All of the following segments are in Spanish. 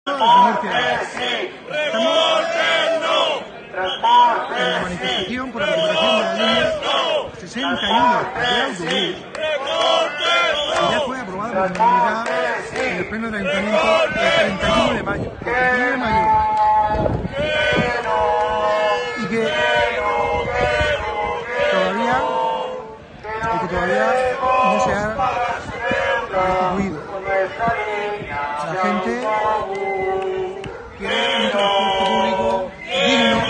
Estamos en la manifestación por la recuperación de la línea 61 de autobús, que ya fue aprobada por unanimidad en el pleno del ayuntamiento el 31 de mayo. El 31 de mayo. Y que todavía no se ha restituido. La gente quiere un transporte público digno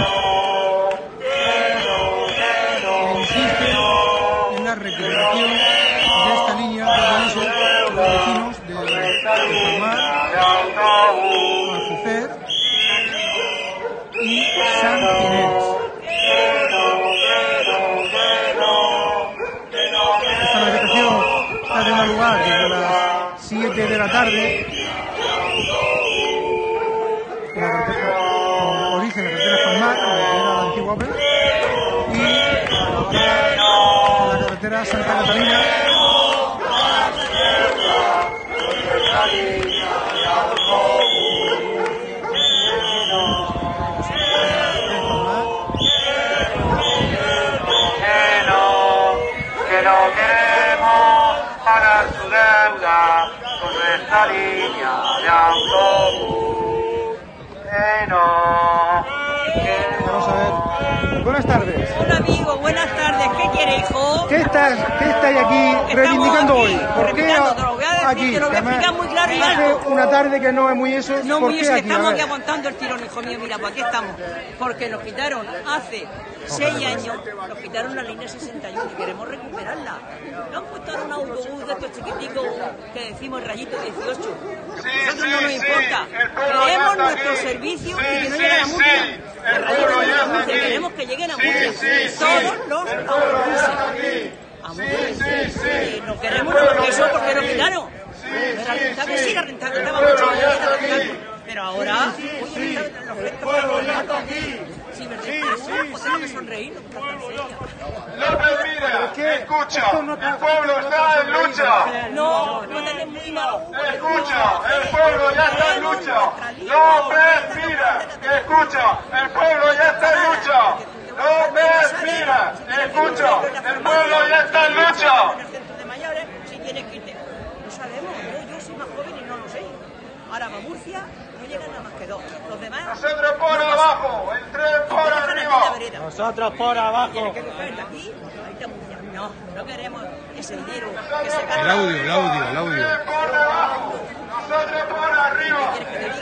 e insiste en la recuperación de esta línea de autobuses por los vecinos de Palmar, Aljufer y San Ginés. Esta manifestación está teniendo lugar desde las 7 de la tarde. Con origen en la carretera Palmar, en la carretera Antigua Opel, y en la carretera Santa Catalina. Que no queremos pagar su deuda con nuestra línea de autobús. Vamos a ver. Buenas tardes. Hola amigo, buenas tardes. ¿Qué quiere, hijo? ¿Qué estáis aquí reivindicando hoy? ¿Por qué aquí? Te lo voy a explicar muy claro y hace alto. una tarde que no es muy eso. No, ¿por muy qué eso, que aquí? estamos aquí aguantando el tirón, hijo mío. Mira, pues aquí estamos. Porque nos quitaron hace 6 años, nos quitaron la línea 61 y queremos recuperarla. Nos han puesto ahora un autobús de estos chiquiticos que decimos rayito 18. Nosotros no nos importa. Queremos nuestro servicio y que no lleguen a Murcia. El rayito no llega a Murcia, queremos que lleguen a Murcia. Todos los autobuses. A Murcia. No queremos eso porque nos quitaron. Era rentable, sí era rentable, estaba mucho más rentable. Pero ahora, oye, los gestos sí, ¿verdad? Tengo que sonreír, no tan seria. López, mira, escucha, el pueblo está en lucha. No tenés muy mal. Escucha, el pueblo ya está en lucha. López, mira, escucha, el pueblo ya está en lucha. López, mira, escucha, el pueblo ya está en lucha. En el centro de mayores, si tienes que irte. No sabemos, yo soy más joven y no lo sé. Ahora va Murcia, no llegan nada más que 2. Los demás. Nosotros por abajo, el tren por arriba. Nosotros por abajo. Tienes que coger de aquí, ahí está Murcia. No queremos ese dinero que se gasta. El audio. Por abajo, nosotros por arriba.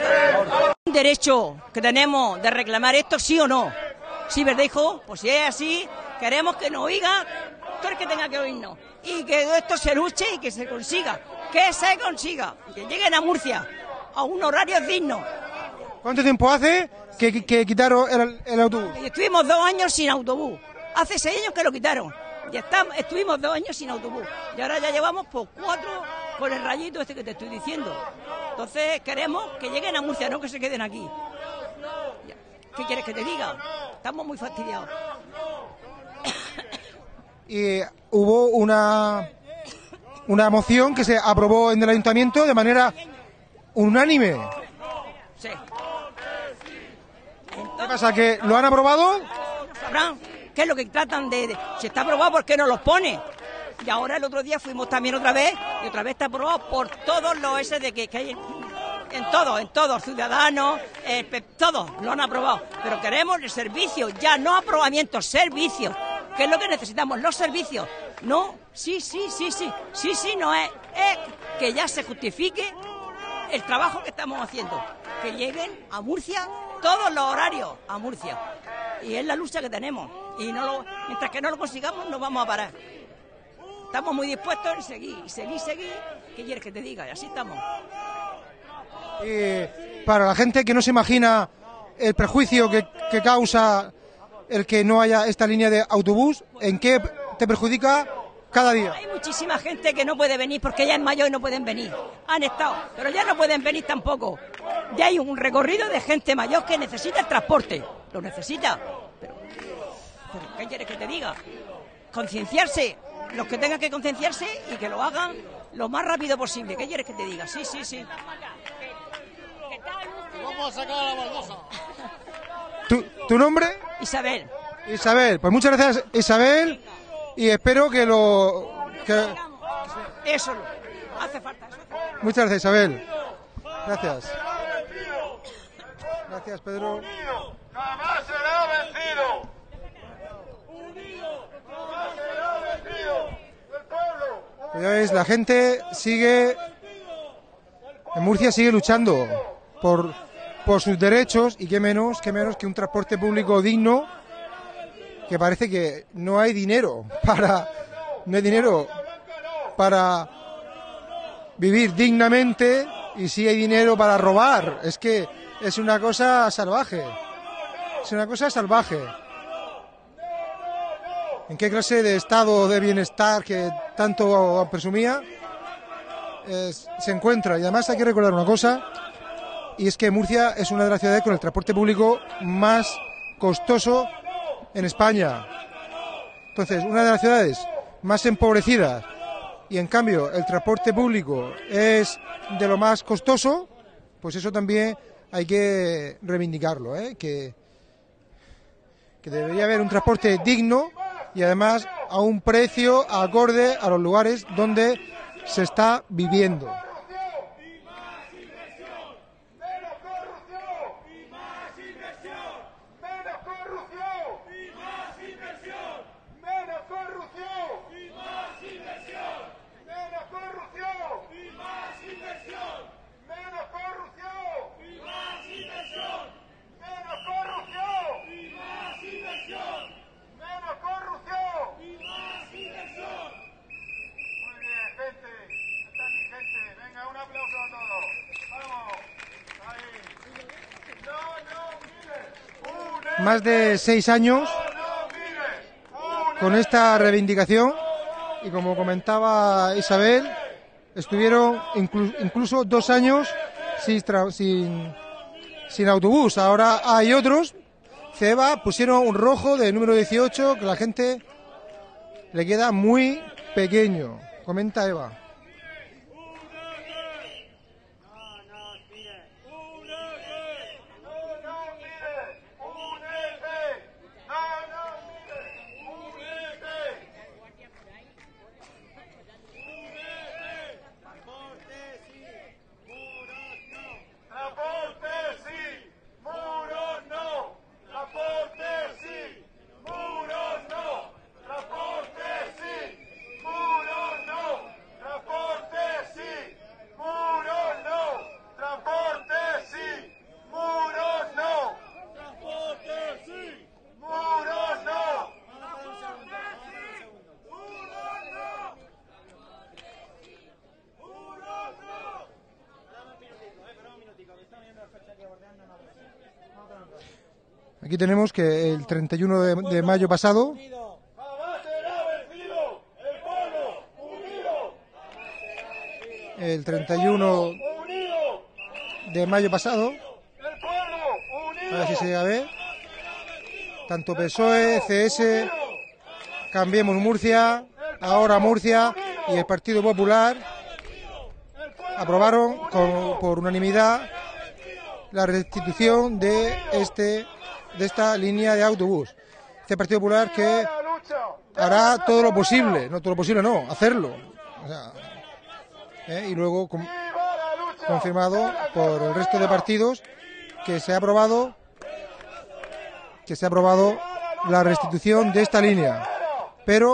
Un derecho que tenemos de reclamar esto, sí o no. Sí, ¿verdad, hijo? Pues si es así, queremos que nos oiga todo el que tenga que oírnos. Y que esto se luche y que se consiga. Que se consiga. Que lleguen a Murcia a un horario digno. ¿Cuánto tiempo hace que quitaron el autobús? Y estuvimos 2 años sin autobús. Hace 6 años que lo quitaron. Estuvimos 2 años sin autobús. Y ahora ya llevamos por 4 con el rayito este que te estoy diciendo. Entonces queremos que lleguen a Murcia, no que se queden aquí. ¿Qué quieres que te diga? Estamos muy fastidiados. Y hubo una moción que se aprobó en el ayuntamiento de manera unánime. Sí. ¿Qué pasa? ¿Que lo han aprobado? No sabrán qué es lo que tratan de... Si está aprobado, ¿por qué no los pone? Y ahora el otro día fuimos también otra vez, y otra vez está aprobado por todos los ese de que hay en todos, ciudadanos, todos lo han aprobado. Pero queremos el servicio, ya no aprobamientos, servicios. ¿Qué es lo que necesitamos? Los servicios. No, sí, no es que ya se justifique el trabajo que estamos haciendo. Que lleguen a Murcia todos los horarios a Murcia. Y es la lucha que tenemos. Y mientras que no lo consigamos, no vamos a parar. Estamos muy dispuestos en seguir. ¿Qué quieres que te diga? Y así estamos. Para la gente que no se imagina el perjuicio que causa el que no haya esta línea de autobús, ¿en qué te perjudica cada día? Hay muchísima gente que no puede venir porque ya es mayor y no pueden venir. Han estado, pero ya no pueden venir tampoco. Ya hay un recorrido de gente mayor que necesita el transporte. Lo necesita. Pero ¿qué quieres que te diga? Concienciarse. Los que tengan que concienciarse y que lo hagan lo más rápido posible. ¿Qué quieres que te diga? Sí. vamos a sacar a la baldosa. ¿Tu nombre? Isabel. Isabel, pues muchas gracias, Isabel, y espero que Eso hace falta. Muchas gracias, Isabel. Gracias. Gracias, Pedro. Unido jamás será vencido. Unido jamás será vencido. El pueblo. Pues ya veis, la gente sigue, en Murcia sigue luchando por sus derechos, y qué menos que un transporte público digno, que parece que no hay dinero para vivir dignamente, y sí hay dinero para robar. Es que es una cosa salvaje. Es una cosa salvaje. ¿En qué clase de estado de bienestar que tanto presumía se encuentra? Y además hay que recordar una cosa, y es que Murcia es una de las ciudades con el transporte público más costoso en España. Entonces, una de las ciudades más empobrecidas, y en cambio el transporte público es de lo más costoso, pues eso también hay que reivindicarlo, que debería haber un transporte digno y además a un precio acorde a los lugares donde se está viviendo. Más de 6 años con esta reivindicación, y como comentaba Isabel, estuvieron incluso 2 años sin autobús. Ahora hay otros. Ceba pusieron un rojo de número 18 que a la gente le queda muy pequeño. Comenta Eva. Aquí tenemos que el 31 de mayo pasado, el 31 de mayo pasado, a ver si se llega a ver, tanto PSOE, CS, Cambiemos Murcia, Ahora Murcia y el Partido Popular aprobaron por unanimidad la restitución de esta línea de autobús. Este Partido Popular que hará todo lo posible, hacerlo. O sea, y luego confirmado por el resto de partidos que se ha aprobado la restitución de esta línea. Pero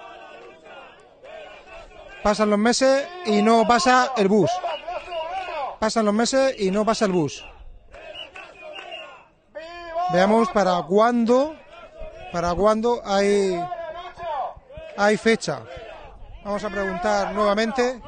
pasan los meses y no pasa el bus. Veamos para cuándo hay fecha. Vamos a preguntar nuevamente.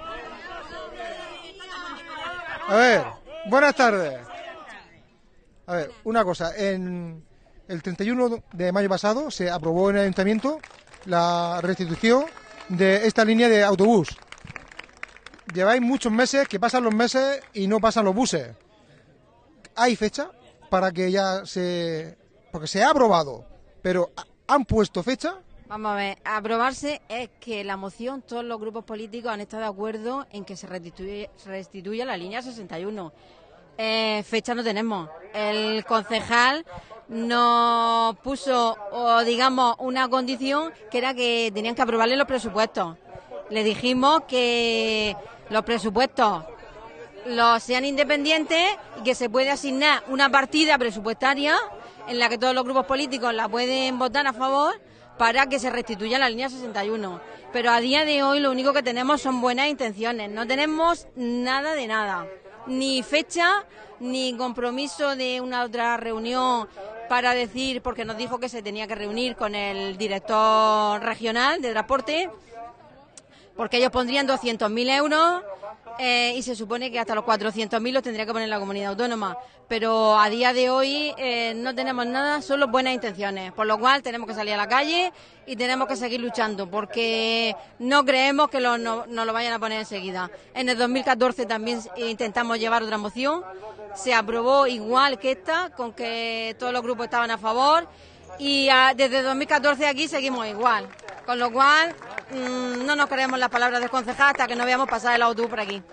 A ver, buenas tardes. A ver, una cosa, en el 31 de mayo pasado se aprobó en el Ayuntamiento la restitución de esta línea de autobús. Lleváis muchos meses que pasan los meses y no pasan los buses. ¿Hay fecha para que porque se ha aprobado, pero han puesto fecha? Vamos a ver, aprobarse es que la moción, todos los grupos políticos han estado de acuerdo en que se restituya la línea 61. Fecha no tenemos. El concejal nos puso, digamos, una condición que era que tenían que aprobarle los presupuestos. Le dijimos que los presupuestos los sean independientes y que se puede asignar una partida presupuestaria en la que todos los grupos políticos la pueden votar a favor para que se restituya la línea 61. Pero a día de hoy lo único que tenemos son buenas intenciones, no tenemos nada de nada, ni fecha, ni compromiso de una otra reunión para decir, porque nos dijo que se tenía que reunir con el director regional de transporte, porque ellos pondrían 200.000 euros y se supone que hasta los 400.000 los tendría que poner la comunidad autónoma. Pero a día de hoy no tenemos nada, solo buenas intenciones, por lo cual tenemos que salir a la calle y tenemos que seguir luchando, porque no creemos que nos lo vayan a poner enseguida. En el 2014 también intentamos llevar otra moción, se aprobó igual que esta, con que todos los grupos estaban a favor, y desde 2014 aquí seguimos igual, con lo cual no nos creemos las palabras del concejal hasta que no veamos pasar el autobús por aquí.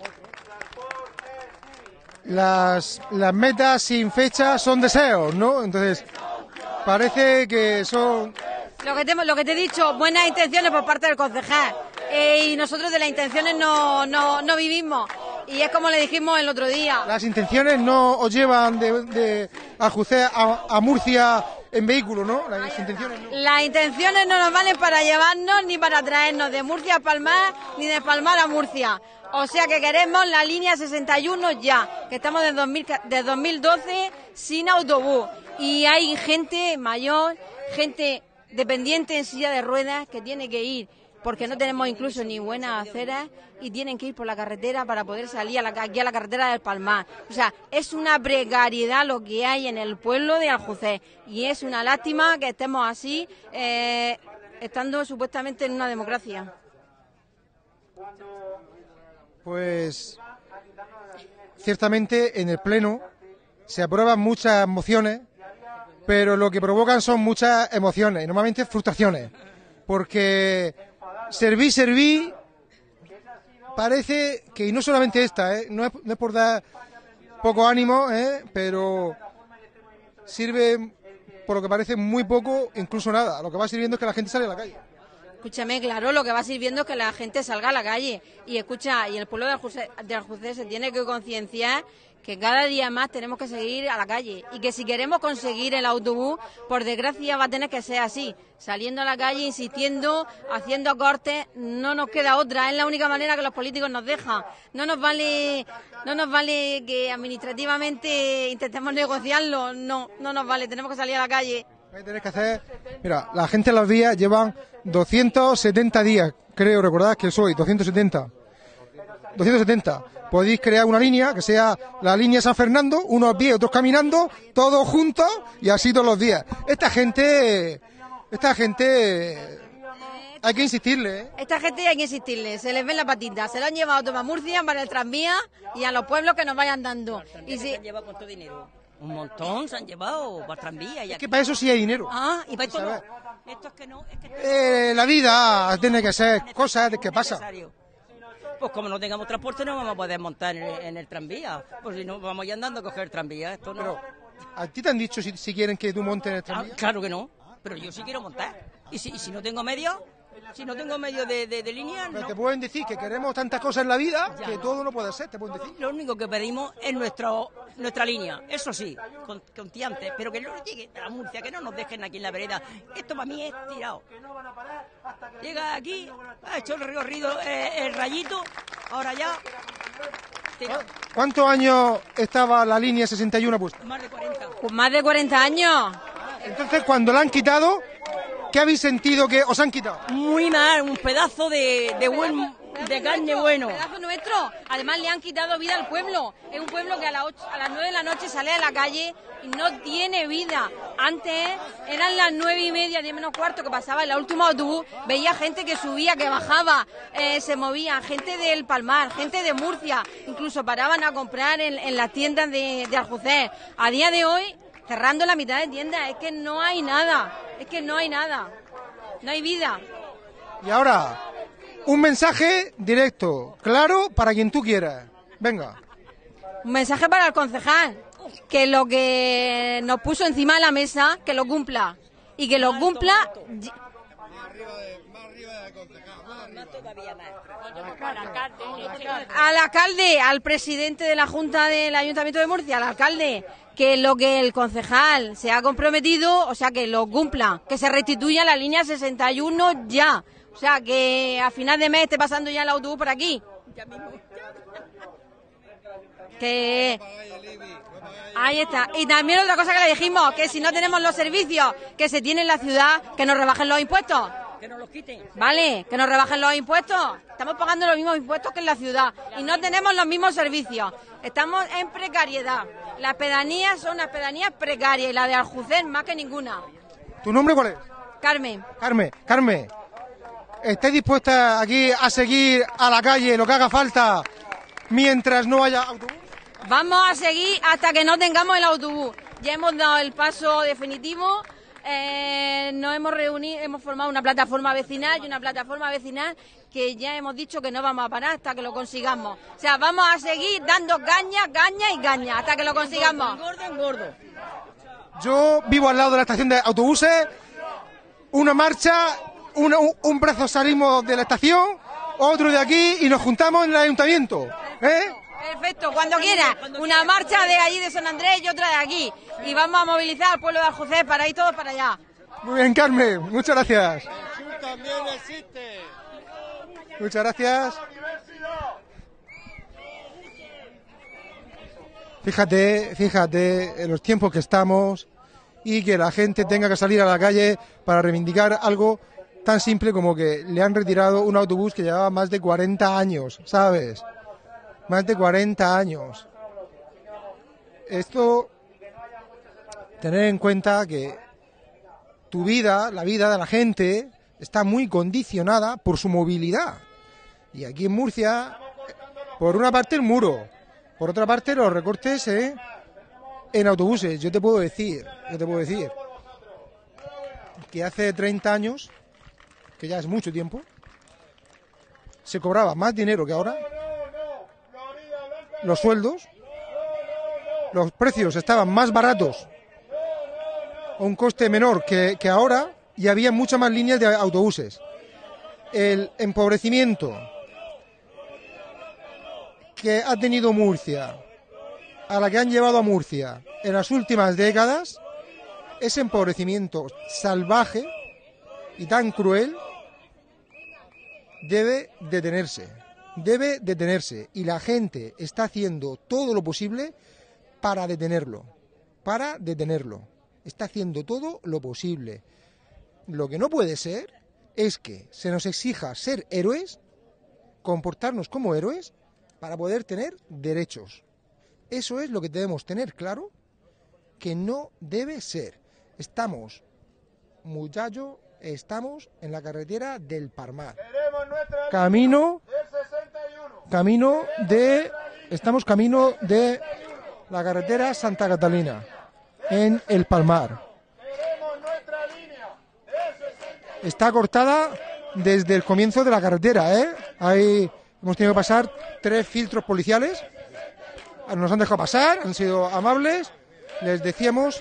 Las metas sin fecha son deseos, ¿no? Entonces, parece que son... Lo que te he dicho, buenas intenciones por parte del concejal. Y nosotros de las intenciones no vivimos. Y es como le dijimos el otro día. Las intenciones no os llevan de Aljucén a Murcia en vehículo, ¿no? Las intenciones no. Las intenciones no nos valen para llevarnos ni para traernos de Murcia a Palmar, ni de Palmar a Murcia. O sea que queremos la línea 61 ya, que estamos desde 2012 sin autobús. Y hay gente mayor, gente dependiente en silla de ruedas que tiene que ir, porque no tenemos incluso ni buenas aceras y tienen que ir por la carretera para poder salir aquí a la carretera del Palmar. O sea, es una precariedad lo que hay en el pueblo de Aljucén y es una lástima que estemos así, estando supuestamente en una democracia. Pues ciertamente en el Pleno se aprueban muchas mociones, pero lo que provocan son muchas emociones y normalmente frustraciones, porque serví, parece que, y no solamente esta, no es por dar poco ánimo, pero sirve por lo que parece muy poco, incluso nada. Lo que va sirviendo es que la gente sale a la calle. Escúchame, claro, lo que va sirviendo es que la gente salga a la calle y escucha, y el pueblo de Aljucén se tiene que concienciar que cada día más tenemos que seguir a la calle y que si queremos conseguir el autobús, por desgracia va a tener que ser así, saliendo a la calle, insistiendo, haciendo cortes, no nos queda otra, es la única manera que los políticos nos dejan. No nos vale que administrativamente intentemos negociarlo, no nos vale, tenemos que salir a la calle. Tienes que hacer, mira, la gente en los días llevan 270 días, creo recordad que soy 270. Podéis crear una línea que sea la línea San Fernando, unos a pie, otros caminando, todos juntos y así todos los días. Esta gente hay que insistirle, Esta gente hay que insistirle, se les ven la patita, se lo han llevado a Toma Murcia para el tranvía y a los pueblos que nos vayan dando. ¿Y si han llevado cuánto dinero? Un montón se han llevado para tranvía. Es que para eso sí hay dinero. Ah, y para esto no. Esto es que no. Es que la vida tiene que ser cosas que pasan. Pues como no tengamos transporte no vamos a poder montar en el tranvía. Pues si no, vamos ya andando a coger el tranvía. Esto no. Pero, ¿a ti te han dicho si quieren que tú montes en el tranvía? Claro que no, pero yo sí quiero montar. Y si no tengo medios, de línea, pero no. te pueden decir que queremos tantas cosas en la vida que todo no puede ser, te pueden decir. Lo único que pedimos es nuestra línea, eso sí, con tiantes, pero que no llegue a la Murcia, que no nos dejen aquí en la vereda. Esto para mí es tirado. Llega aquí, ha hecho el recorrido, el rayito, ahora ya... tirado. ¿Cuántos años estaba la línea 61 puesta? Más de 40. Pues más de 40 años. Entonces, cuando la han quitado, ¿qué habéis sentido que os han quitado? Muy mal, un pedazo de carne bueno. Un pedazo nuestro. Además le han quitado vida al pueblo. Es un pueblo que a las 9 de la noche sale a la calle y no tiene vida. Antes eran las 9:30, 10 menos cuarto que pasaba el último autobús. Veía gente que subía, que bajaba, se movía. Gente del Palmar, gente de Murcia. Incluso paraban a comprar en las tiendas de Aljucén. A día de hoy, cerrando la mitad de tiendas, es que no hay nada. No hay vida. Y ahora, un mensaje directo, claro, para quien tú quieras. Venga. Un mensaje para el concejal, que lo que nos puso encima de la mesa, que lo cumpla. Y que lo cumpla... Al alcalde, al presidente de la Junta del Ayuntamiento de Murcia, al alcalde, que lo que el concejal se ha comprometido, o sea, que lo cumpla, que se restituya la línea 61 ya. O sea, que a final de mes esté pasando ya el autobús por aquí. Que... Ahí está. Y también otra cosa que le dijimos, que si no tenemos los servicios que se tienen en la ciudad, que nos rebajen los impuestos. Que nos los quiten. Vale, que nos rebajen los impuestos. Estamos pagando los mismos impuestos que en la ciudad y no tenemos los mismos servicios. Estamos en precariedad. Las pedanías son unas pedanías precarias y la de Aljucén más que ninguna. ¿Tu nombre cuál es? Carmen. Carmen, ¿estáis dispuesta aquí a seguir a la calle lo que haga falta mientras no haya autobús? Vamos a seguir hasta que no tengamos el autobús. Ya hemos dado el paso definitivo. Nos hemos reunido, hemos formado una plataforma vecinal que ya hemos dicho que no vamos a parar hasta que lo consigamos. O sea, vamos a seguir dando caña hasta que lo consigamos. Engordo. Yo vivo al lado de la estación de autobuses, una marcha, un brazo salimos de la estación, otro de aquí y nos juntamos en el ayuntamiento. Perfecto, cuando quiera. Una marcha de allí de San Andrés y otra de aquí. Y vamos a movilizar al pueblo de Aljucén para ir todos para allá. Muy bien, Carmen, muchas gracias. También existe. Muchas gracias. Fíjate en los tiempos que estamos y que la gente tenga que salir a la calle para reivindicar algo tan simple como que le han retirado un autobús que llevaba más de 40 años, ¿sabes? Más de 40 años. Esto, tener en cuenta que tu vida, la vida de la gente, está muy condicionada por su movilidad. Y aquí en Murcia, por una parte el muro, por otra parte los recortes en autobuses. Yo te puedo decir que hace 30 años, que ya es mucho tiempo, se cobraba más dinero que ahora. Los sueldos, los precios estaban más baratos, a un coste menor que ahora, y había muchas más líneas de autobuses. El empobrecimiento que ha tenido Murcia, a la que han llevado a Murcia en las últimas décadas, ese empobrecimiento salvaje y tan cruel debe detenerse. Y la gente está haciendo todo lo posible para detenerlo. Está haciendo todo lo posible. Lo que no puede ser es que se nos exija ser héroes, comportarnos como héroes, para poder tener derechos. Eso es lo que debemos tener claro, que no debe ser. Estamos en la carretera del Palmar. Estamos camino de la carretera Santa Catalina, en el Palmar. Está cortada desde el comienzo de la carretera, Ahí hemos tenido que pasar 3 filtros policiales. Nos han dejado pasar, han sido amables. Les decíamos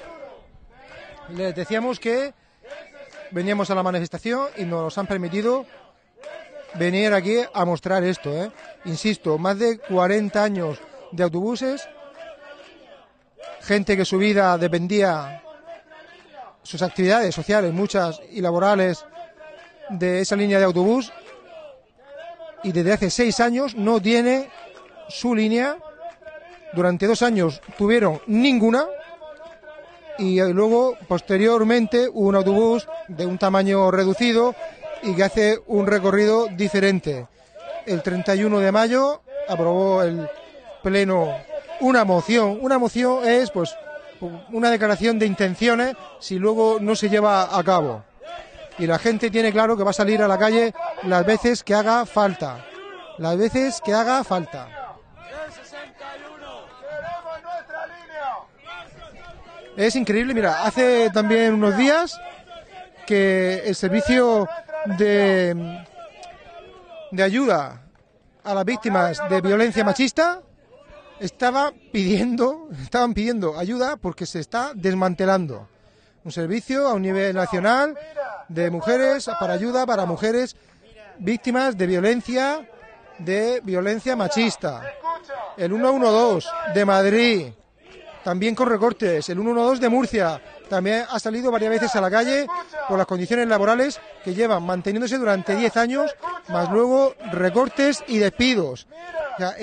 que veníamos a la manifestación y nos han permitido venir aquí a mostrar esto, Insisto, más de 40 años de autobuses, gente que su vida dependía, sus actividades sociales, muchas y laborales, de esa línea de autobús, y desde hace 6 años no tiene su línea. Durante 2 años tuvieron ninguna, y luego, posteriormente, un autobús de un tamaño reducido y que hace un recorrido diferente. El 31 de mayo aprobó el Pleno una moción. Una moción es, pues, una declaración de intenciones si luego no se lleva a cabo. Y la gente tiene claro que va a salir a la calle las veces que haga falta. Es increíble, mira, hace también unos días que el servicio de ayuda a las víctimas de violencia machista estaban pidiendo ayuda porque se está desmantelando un servicio a un nivel nacional de mujeres, para ayuda para mujeres víctimas de violencia machista. El 112 de Madrid, también con recortes. El 112 de Murcia también ha salido varias veces a la calle por las condiciones laborales que llevan manteniéndose durante 10 años, más luego recortes y despidos. O sea,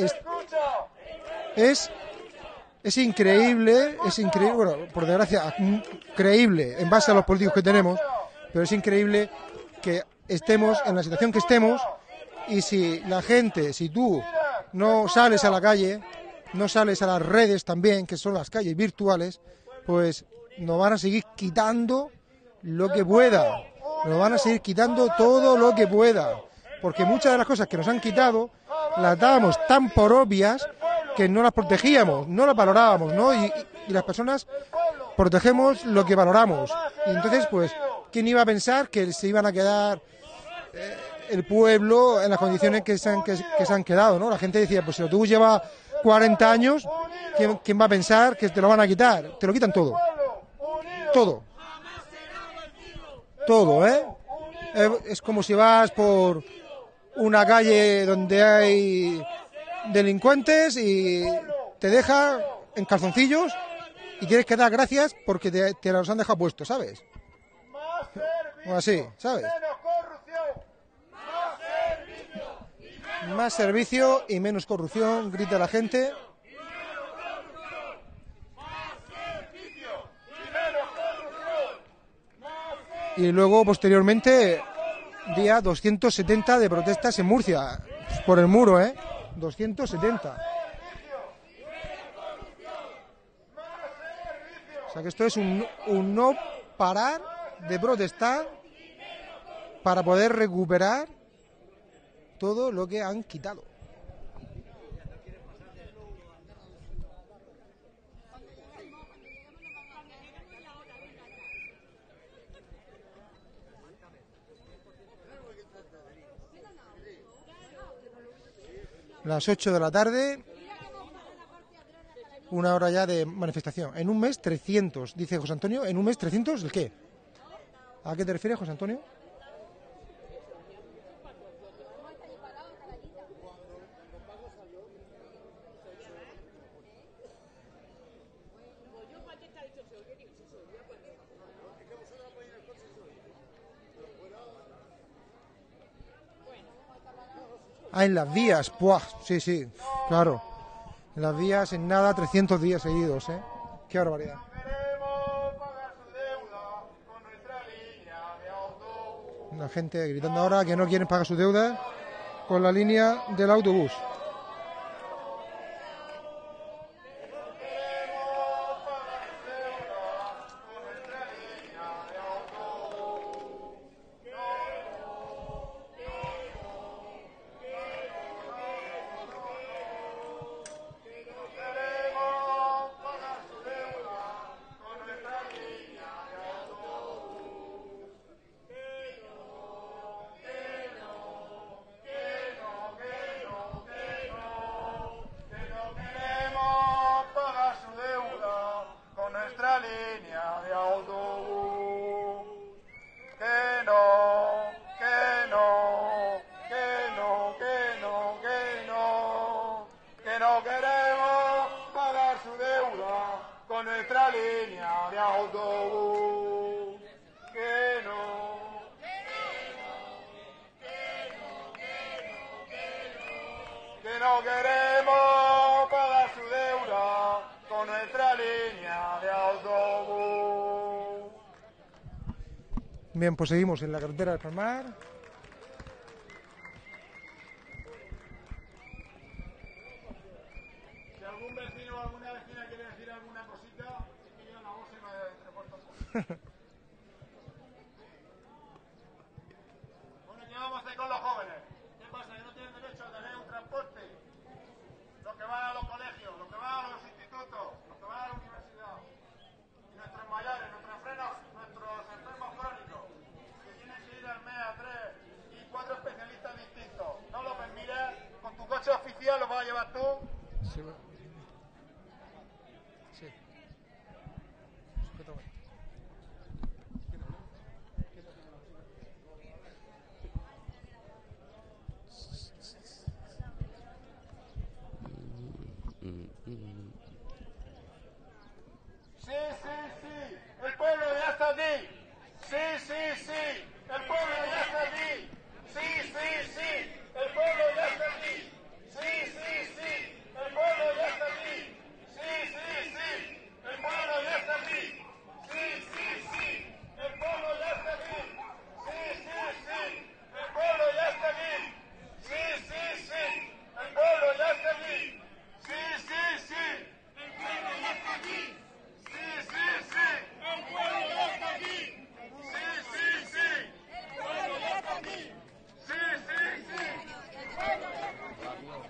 es increíble, bueno, por desgracia, creíble en base a los políticos que tenemos, pero es increíble que estemos en la situación que estemos, y si la gente, si tú no sales a la calle, no sales a las redes también, que son las calles virtuales, pues nos van a seguir quitando lo que pueda, nos van a seguir quitando todo lo que pueda, porque muchas de las cosas que nos han quitado las dábamos tan por obvias que no las protegíamos, no las valorábamos, ¿no? Y las personas protegemos lo que valoramos. Y entonces, pues, ¿quién iba a pensar que se iban a quedar el pueblo en las condiciones que se han quedado, ¿no? La gente decía, pues si el autobús lleva 40 años, ¿quién va a pensar que te lo van a quitar? Te lo quitan todo. Todo. Todo, ¿eh? Es como si vas por una calle donde hay delincuentes y te deja en calzoncillos y tienes que dar gracias porque te los han dejado puestos, ¿sabes? O así, ¿sabes? Más servicio y menos corrupción, grita la gente. Y luego, posteriormente, día 270 de protestas en Murcia, por el muro, 270. O sea que esto es un no parar de protestar para poder recuperar todo lo que han quitado. Las 8 de la tarde, una hora ya de manifestación. En un mes 300, dice José Antonio. ¿En un mes 300 el qué? ¿A qué te refieres, José Antonio? Ah, en las vías, ¡puah! Sí, claro. En las vías, en nada, 300 días seguidos, ¿eh? ¡Qué barbaridad! La gente gritando ahora que no quieren pagar su deuda con la línea del autobús. Bien, pues seguimos en la carretera del Palmar. Si algún vecino o alguna vecina quiere decir alguna cosita, es que yo la voz se me entrecorta un poco. Bueno, ¿qué vamos a hacer con los jóvenes? ¿Qué pasa? ¿Que no tienen derecho a tener un transporte? Los que van a los colegios, los que van a los institutos, los que van a la universidad. Y nuestros mayores, nuestros enfermos crónicos, que tienen que ir al mes a 3 y 4 especialistas distintos. No lo permites, con tu coche oficial lo vas a llevar tú. Sí, favor. Sí, sí, sí, el pueblo ya está aquí. Sí, sí, sí, el pueblo ya está aquí. Sí, sí, sí, el pueblo ya está aquí. Sí, sí, sí, el pueblo ya está aquí. Sí, sí, sí, el pueblo ya está aquí. Sí, sí, sí, el pueblo ya está aquí. Sí, sí, sí, el pueblo ya está aquí. Sí, sí, sí, el pueblo ya está aquí. Sí, sí, sí, el pueblo ya está aquí. Sí, sí, sí, el pueblo ya está aquí. Sí, sí, sí, el pueblo ya está aquí. Sí, sí, sí, el pueblo ya está aquí.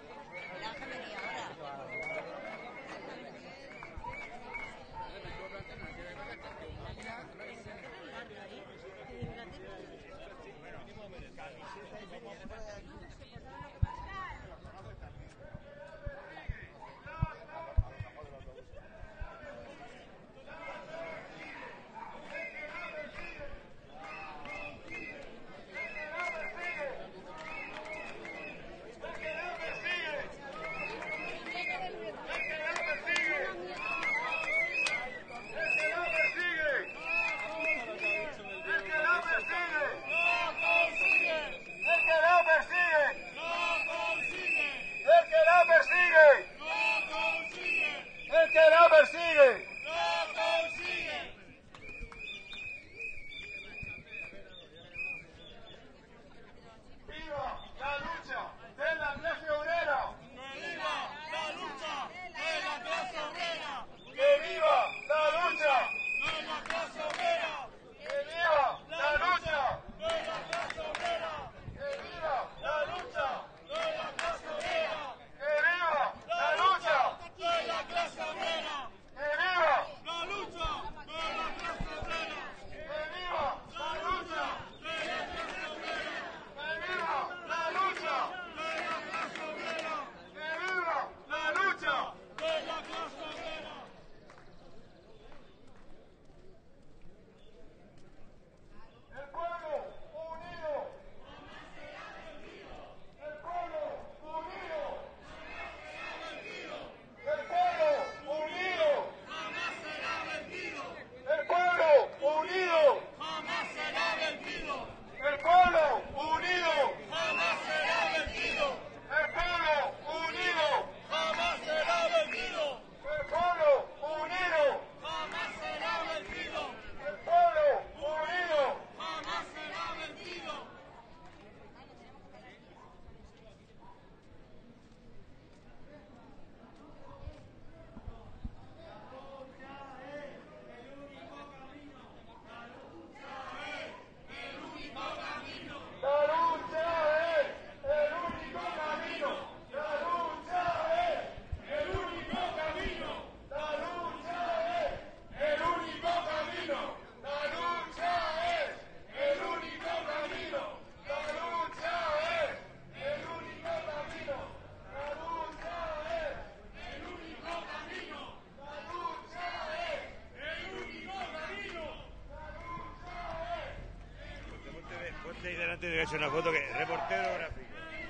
Ponte ahí delante de que hacer una foto, que reportero gráfico.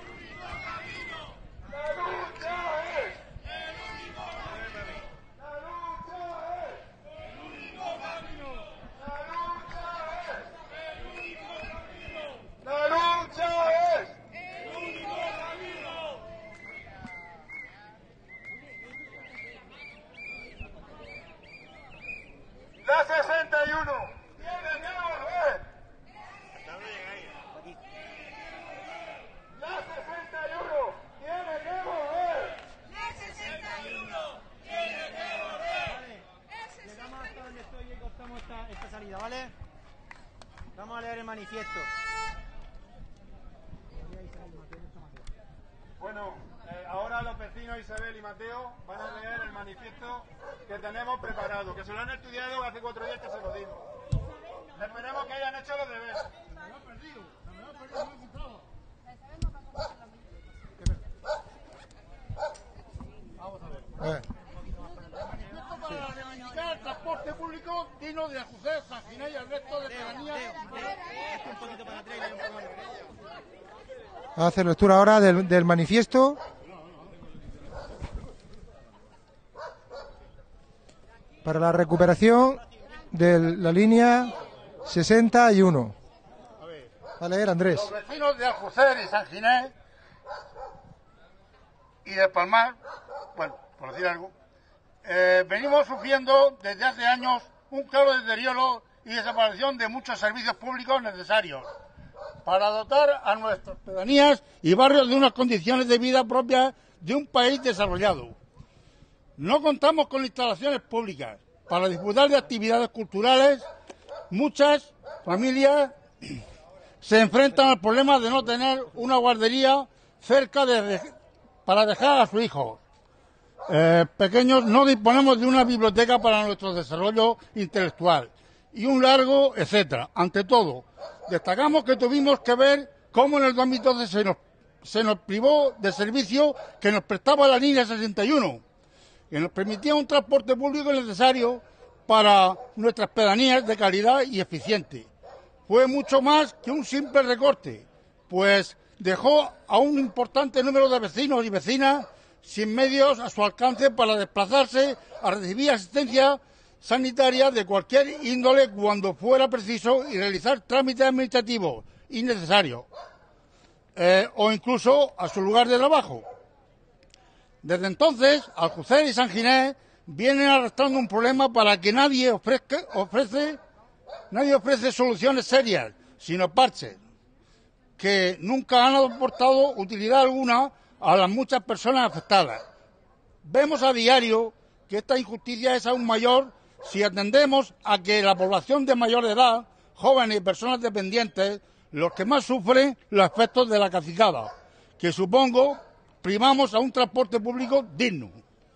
La lucha es el único camino. La lucha es el único camino. La lucha es el único camino. La lucha es el único camino. La 61 tiene que volver. ¿Hasta dónde llegáis? Aquí. La 61 tiene que volver. La 61 tiene que volver. Vale, llegamos hasta donde estoy y cortamos esta salida, ¿vale? Vamos a leer el manifiesto. Bueno, ahora los vecinos Isabel y Mateo van a leer el manifiesto que tenemos preparado, que se lo han estudiado hace 4 días que se lo dimos. Esperemos que hayan hecho los deberes. A ver. Manifiesto para reivindicar el transporte transporte público digno de Aljucer, San Ginés y el resto de pedanías. Va a hacer lectura ahora del manifiesto. Para la recuperación de la línea 61. Va a leer Andrés. Los vecinos de Aljucer y San Ginés y de Palmar, bueno, por decir algo, venimos sufriendo desde hace años un claro deterioro y desaparición de muchos servicios públicos necesarios para dotar a nuestras pedanías y barrios de unas condiciones de vida propias de un país desarrollado. No contamos con instalaciones públicas para disfrutar de actividades culturales. Muchas familias se enfrentan al problema de no tener una guardería cerca para dejar a sus hijos pequeños. No disponemos de una biblioteca para nuestro desarrollo intelectual y un largo etcétera. Ante todo, destacamos que tuvimos que ver cómo en el 2012 se nos privó del servicio que nos prestaba la línea 61, que nos permitía un transporte público necesario para nuestras pedanías de calidad y eficiente. Fue mucho más que un simple recorte, pues dejó a un importante número de vecinos y vecinas sin medios a su alcance para desplazarse a recibir asistencia sanitaria de cualquier índole cuando fuera preciso y realizar trámites administrativos innecesarios, o incluso a su lugar de trabajo. Desde entonces, Aljucer y San Ginés vienen arrastrando un problema para que nadie ofrece soluciones serias, sino parches, que nunca han aportado utilidad alguna a las muchas personas afectadas. Vemos a diario que esta injusticia es aún mayor si atendemos a que la población de mayor edad, jóvenes y personas dependientes, los que más sufren los efectos de la cacicada, que supongo primamos a un transporte público digno.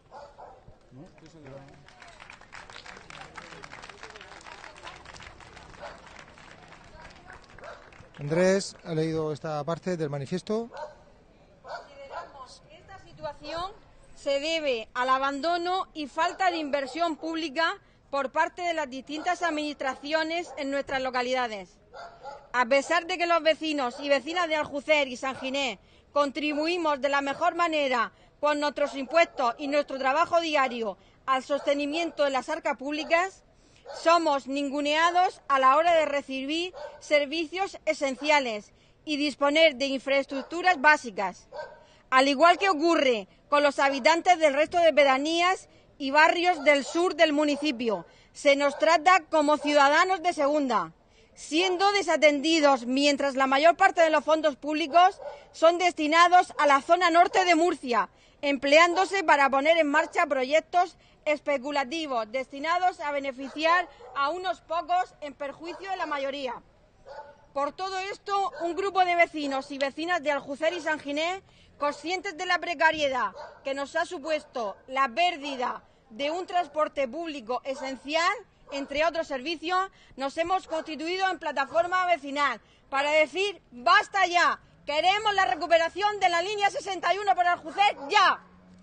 Andrés ha leído esta parte del manifiesto. Consideramos que esta situación se debe al abandono y falta de inversión pública por parte de las distintas administraciones en nuestras localidades. A pesar de que los vecinos y vecinas de Aljucer y San Ginés contribuimos de la mejor manera con nuestros impuestos y nuestro trabajo diario al sostenimiento de las arcas públicas, somos ninguneados a la hora de recibir servicios esenciales y disponer de infraestructuras básicas. Al igual que ocurre con los habitantes del resto de pedanías y barrios del sur del municipio, se nos trata como ciudadanos de segunda, siendo desatendidos mientras la mayor parte de los fondos públicos son destinados a la zona norte de Murcia, empleándose para poner en marcha proyectos especulativos destinados a beneficiar a unos pocos en perjuicio de la mayoría. Por todo esto, un grupo de vecinos y vecinas de Aljucer y San Ginés, conscientes de la precariedad que nos ha supuesto la pérdida de un transporte público esencial, entre otros servicios, nos hemos constituido en plataforma vecinal para decir ¡basta ya! Queremos la recuperación de la línea 61 por Aljucer ya.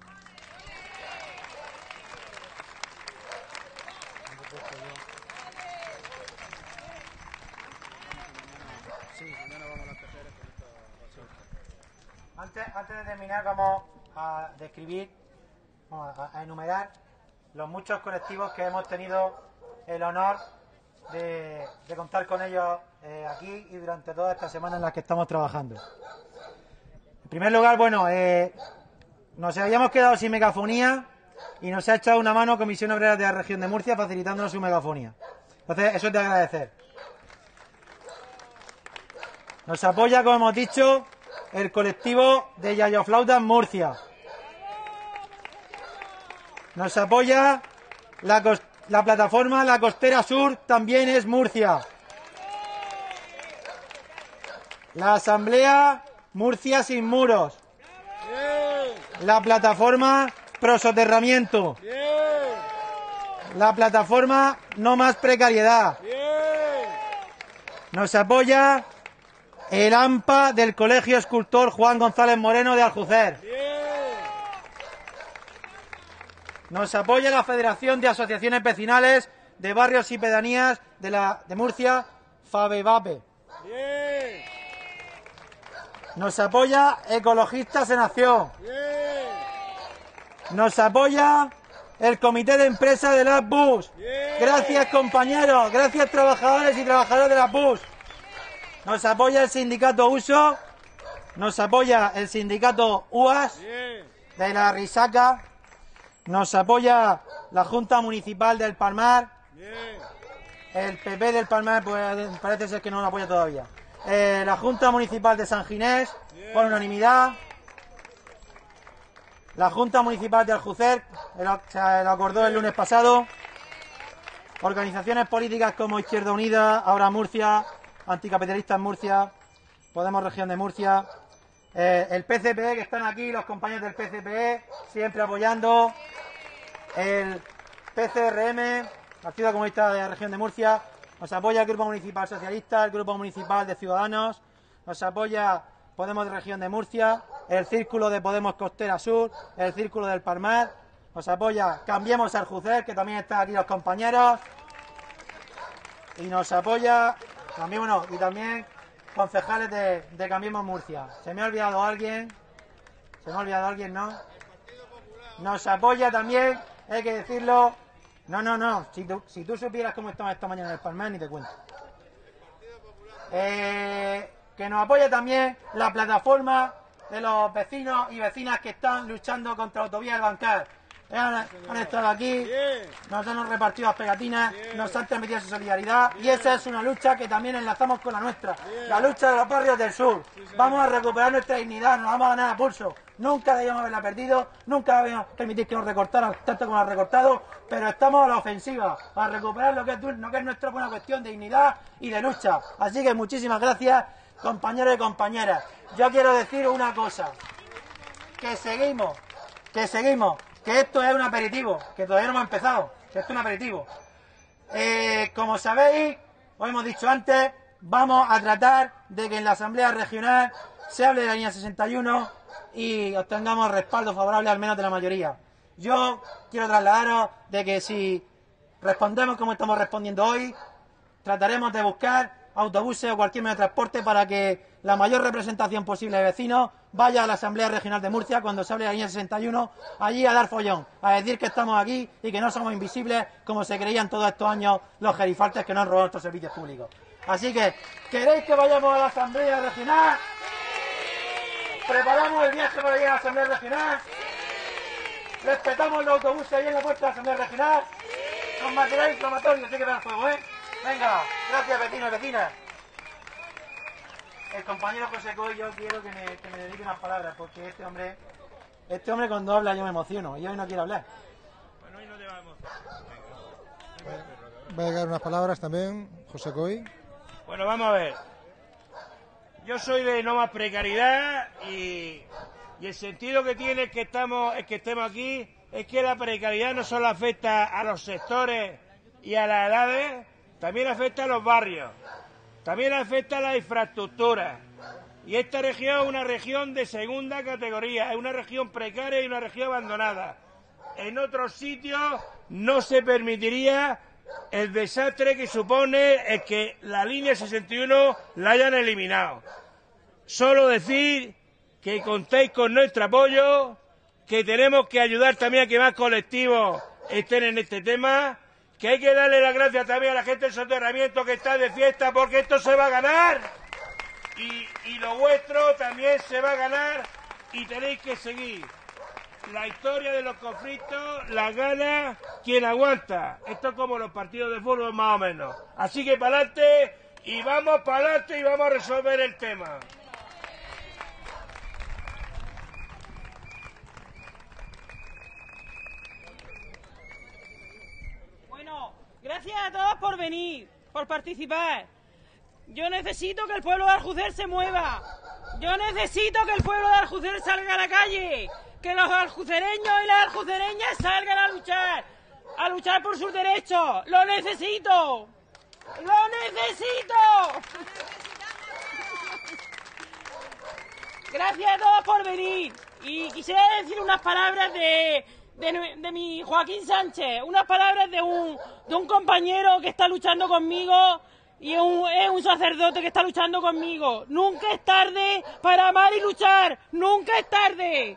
Antes de terminar, vamos a describir, a enumerar los muchos colectivos que hemos tenido el honor de contar con ellos aquí y durante toda esta semana en la que estamos trabajando. En primer lugar, bueno, nos habíamos quedado sin megafonía y nos ha echado una mano Comisión Obrera de la Región de Murcia facilitándonos su megafonía. Entonces, eso es de agradecer. Nos apoya, como hemos dicho, el colectivo de Yayoflautas Murcia. Nos apoya la plataforma La Costera Sur, también es Murcia. La Asamblea Murcia Sin Muros. La plataforma Prosoterramiento. La plataforma No Más Precariedad. Nos apoya el AMPA del Colegio Escultor Juan González Moreno de Aljucer. Nos apoya la Federación de Asociaciones Vecinales de Barrios y Pedanías de Murcia, FABEVAPE. Nos apoya Ecologistas en Acción. Nos apoya el Comité de Empresa de las BUS. Gracias, compañeros. Gracias, trabajadores y trabajadoras de las BUS. Nos apoya el sindicato USO. Nos apoya el sindicato UAS de la Risaca. Nos apoya la Junta Municipal del Palmar. El PP del Palmar, pues parece ser que no lo apoya todavía. La Junta Municipal de San Ginés, por unanimidad. La Junta Municipal de Aljucer, se lo acordó el lunes pasado. Organizaciones políticas como Izquierda Unida, Ahora Murcia, Anticapitalistas Murcia, Podemos Región de Murcia. El PCPE, que están aquí, los compañeros del PCPE, siempre apoyando. El PCRM, Partido Comunista de la Región de Murcia. Nos apoya el Grupo Municipal Socialista, el Grupo Municipal de Ciudadanos. Nos apoya Podemos de Región de Murcia, el Círculo de Podemos Costera Sur, el Círculo del Palmar. Nos apoya Cambiemos Aljucer, que también están aquí los compañeros. Y nos apoya también concejales de Cambiemos Murcia. ¿Se me ha olvidado alguien? ¿No? Nos apoya también, hay que decirlo. No. Si tú supieras cómo estamos esta mañana en el Palmar, ni te cuento. Que nos apoya también la plataforma de los vecinos y vecinas que están luchando contra la autovía del Bancal. Han estado aquí, nos han repartido las pegatinas, nos han transmitido su solidaridad, y esa es una lucha que también enlazamos con la nuestra, la lucha de los barrios del sur. Vamos a recuperar nuestra dignidad, nos vamos a ganar a pulso. Nunca debíamos haberla perdido, nunca debíamos permitir que nos recortaran tanto como nos han recortado, pero estamos a la ofensiva, a recuperar lo que es nuestra buena cuestión de dignidad y de lucha. Así que muchísimas gracias, compañeros y compañeras. Yo quiero decir una cosa, que seguimos, que esto es un aperitivo, que todavía no hemos empezado, que esto es un aperitivo. Como sabéis, os hemos dicho antes, vamos a tratar de que en la Asamblea Regional se hable de la línea 61 y obtengamos respaldo favorable al menos de la mayoría. Yo quiero trasladaros de que si respondemos como estamos respondiendo hoy, trataremos de buscar autobuses o cualquier medio de transporte para que la mayor representación posible de vecinos vaya a la Asamblea Regional de Murcia cuando se hable de la línea 61, allí a dar follón, a decir que estamos aquí y que no somos invisibles como se creían todos estos años los gerifaltes que nos han robado nuestros servicios públicos. Así que, ¿queréis que vayamos a la Asamblea Regional? ¿Preparamos el viaje para ir a la Asamblea Regional? ¿Respetamos los autobuses ahí en la puerta de la Asamblea Regional? Con material inflamatorio, así que vean fuego, ¿eh? Venga, gracias vecinos y vecinas. El compañero José Coy, yo quiero que me dedique unas palabras, porque este hombre cuando habla yo me emociono, y hoy no quiero hablar. Bueno, hoy no te va a emocionar. Va a llegar unas palabras también, José Coy. Bueno, vamos a ver. Yo soy de no más precariedad y el sentido que tiene que estemos aquí es que la precariedad no solo afecta a los sectores y a las edades, también afecta a los barrios, también afecta a la infraestructura. Y esta región es una región de segunda categoría, es una región precaria y una región abandonada. En otros sitios no se permitiría el desastre que supone el que la línea 61 la hayan eliminado. Solo decir que contéis con nuestro apoyo, que tenemos que ayudar también a que más colectivos estén en este tema, que hay que darle las gracias también a la gente del soterramiento que está de fiesta, porque esto se va a ganar y lo vuestro también se va a ganar, y tenéis que seguir. La historia de los conflictos la gana quien aguanta. Esto es como los partidos de fútbol más o menos. Así que para adelante y vamos para adelante y vamos a resolver el tema. Bueno, gracias a todos por venir, por participar. Yo necesito que el pueblo de Aljucer se mueva. Yo necesito que el pueblo de Aljucer salga a la calle. Que los aljucereños y las aljucereñas salgan a luchar por sus derechos. ¡Lo necesito! ¡Lo necesito! Gracias a todos por venir. Y quisiera decir unas palabras de de mi Joaquín Sánchez, unas palabras de un compañero que está luchando conmigo y es un sacerdote que está luchando conmigo. Nunca es tarde para amar y luchar, nunca es tarde.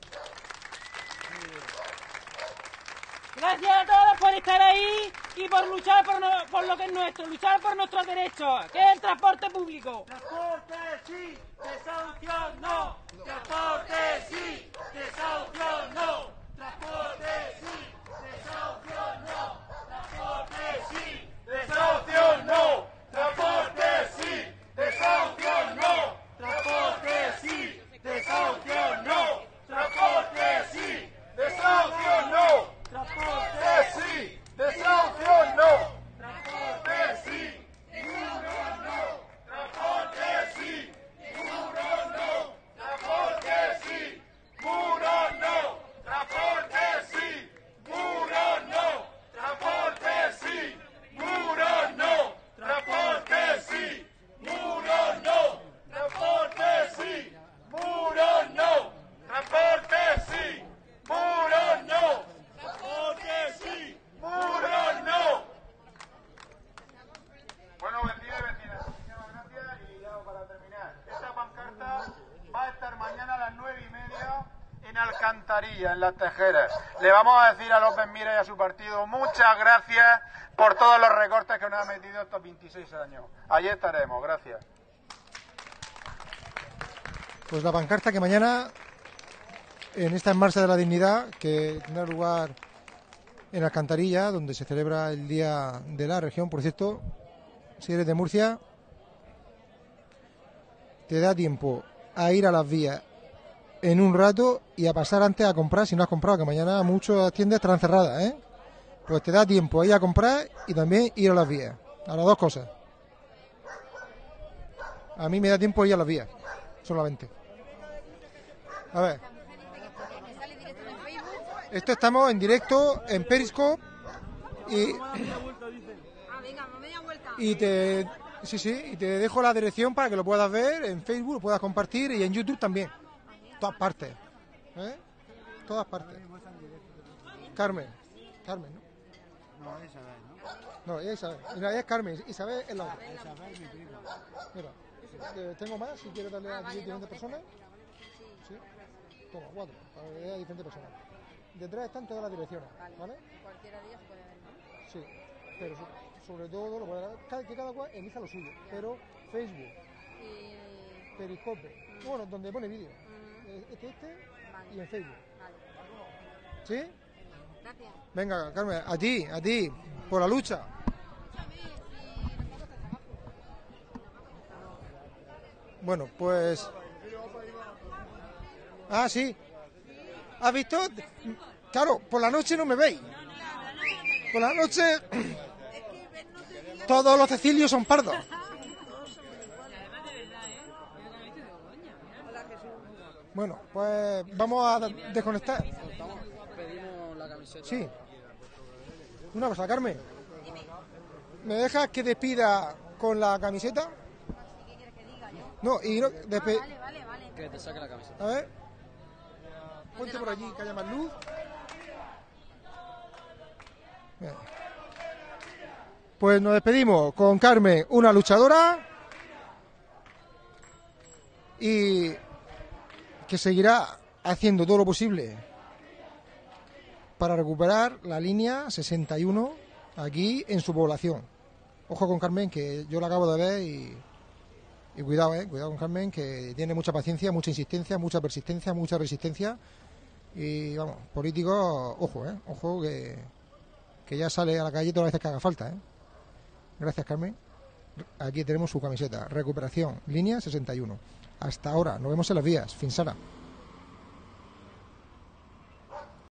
Gracias a todos por estar ahí y por luchar por lo que es nuestro, luchar por nuestros derechos, que es el transporte público. Transporte sí, desahucio no. Transporte sí, desahucio no. Transporte sí, desahucio no. Transporte sí, Desahucio no, transporte sí, desahucio no, transporte sí, desahucio no, transporte sí, desahucio no, transporte sí, desahucio no, transporte sí, muro no, transporte sí, muro no, transporte sí, muro no, transporte sí, muro no, transporte sí. ¡Muro no! ¡Transporte sí! ¡Muro no! ¡Transporte sí! ¡Muro no! ¡Transporte sí! ¡Muro no! ¡Transporte sí! ¡Muro no! Bueno, vecinos y vecinas, muchísimas gracias y ya para terminar. Esta pancarta va a estar mañana a las 9:30 en Alcantarilla, en Las Tejeras. Le vamos a decir a López Miras y a su partido muchas gracias por todos los recortes que nos ha metido estos 26 años. Allí estaremos, gracias. Pues la pancarta que mañana, en esta Marcha de la Dignidad, que tendrá lugar en Alcantarilla, donde se celebra el Día de la Región. Por cierto, si eres de Murcia, te da tiempo a ir a las vías en un rato y a pasar antes a comprar si no has comprado, que mañana muchas tiendas estarán cerradas, ¿eh? Pues te da tiempo a ir a comprar y también ir a las vías, a las dos cosas. A mí me da tiempo ir a las vías, solamente. A ver. Esto estamos en directo en Periscope y te y te dejo la dirección para que lo puedas ver en Facebook, lo puedas compartir y en YouTube también. Todas partes, ¿eh? Todas partes. Carmen, ¿no? No, Isabel, ¿no? No, ella es Isabel. Mira, ella es Carmen, Isabel es la otra. Isabel, mi prima. Mira, tengo más, si quieres darle a diferentes personas. Sí. Toma, 4, para que vea a diferentes personas. Detrás están todas las direcciones, ¿vale? Cualquiera de ellas puede ver, ¿no? Sí, pero sobre todo, que cada cual elija lo suyo, pero Facebook, Periscope, bueno, donde pone vídeo, este vale. Y en Facebook. Vale. ¿Sí? Gracias. Venga, Carmen, a ti, por la lucha. Bueno, pues... Ah, sí. ¿Has visto? Claro, por la noche no me veis. Por la noche... Todos los Cecilios son pardos. Bueno, pues vamos a desconectar. Pedimos la camiseta. Sí. Una cosa, Carmen. ¿Me dejas que despida con la camiseta? ¿Qué quieres que diga yo? No, y no... Vale. Que te saque la camiseta. A ver. Ponte por allí, que haya más luz. Bien. Pues nos despedimos con Carmen, una luchadora, y que seguirá haciendo todo lo posible para recuperar la línea 61 aquí en su población. Ojo con Carmen, que yo la acabo de ver y cuidado con Carmen, que tiene mucha paciencia, mucha insistencia, mucha persistencia, mucha resistencia. Y vamos, políticos, ojo que ya sale a la calle todas las veces que haga falta, Gracias, Carmen. Aquí tenemos su camiseta. Recuperación, línea 61. Hasta ahora, nos vemos en las vías. Finsara.